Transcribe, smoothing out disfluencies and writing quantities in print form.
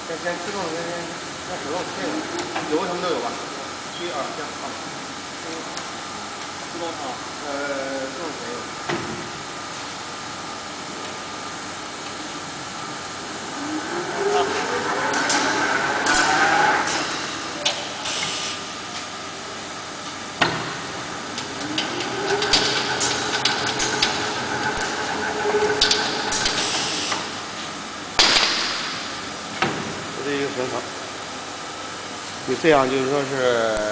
先自动先手动切了，油什么都有吧？1、2、这样放。自动放，自动切油。这是一个平衡，就这样就是说是。